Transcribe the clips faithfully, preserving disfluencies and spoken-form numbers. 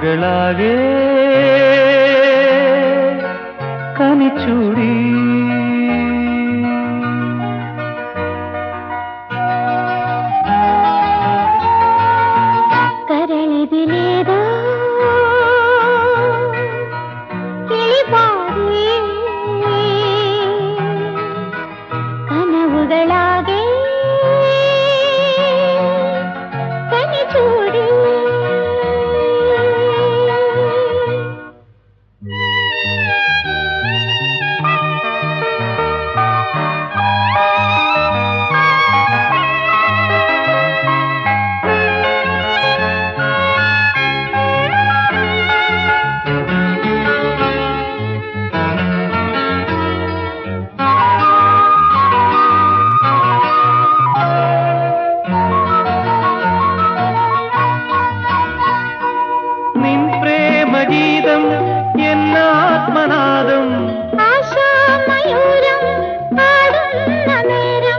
കനവുകളാകെ കനിച്ചൂടി കരളിതിലേതോ കിളിപാടി കനവുകളാകെ കനിച്ചൂടി ഗീതം എന്നാത്മനാദം ആശാമയൂരം പാടുന്ന നേരം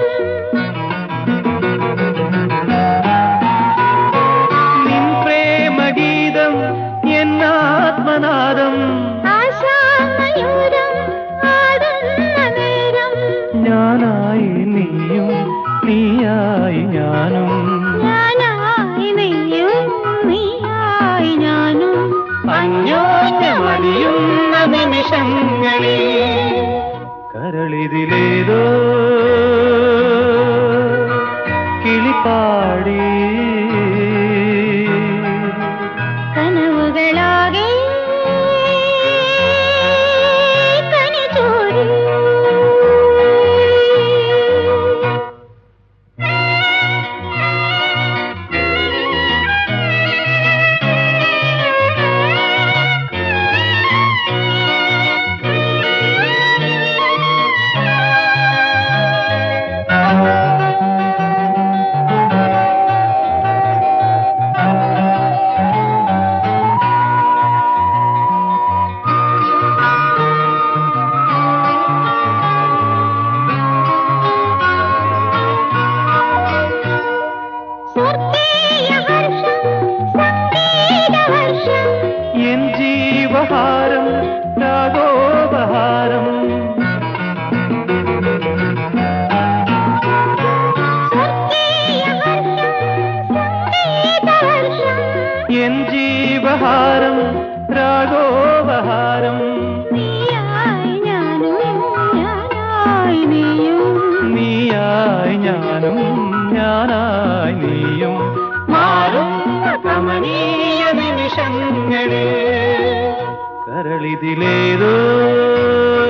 നിൻ പ്രേമഗീതം എന്നാത്മനാദം ആശാമയൂരം പാടുന്ന നേരം ഞാനായി നീയും നീയായി ഞാനും ഞാനായി നീയും നീയായി ഞാനും അന്യോന്യമലിയുന്ന നിമിഷങ്ങളിൽ കരളിതിലേതോ കിളിപ്പാടി കനവുകളാകെ കനിച്ചൂടി എൻ ജീവഹാരം രാഗോപഹാരം എൻ ജീവഹാരം രാഗോപഹാരം നീയായി ഞാനും ഞാനായി നീയും നീയായി ഞാനും ഞാനായി നീയും മാറുന്ന കമനീയ നിമിഷങ്ങളെ കരളിതിലേതോ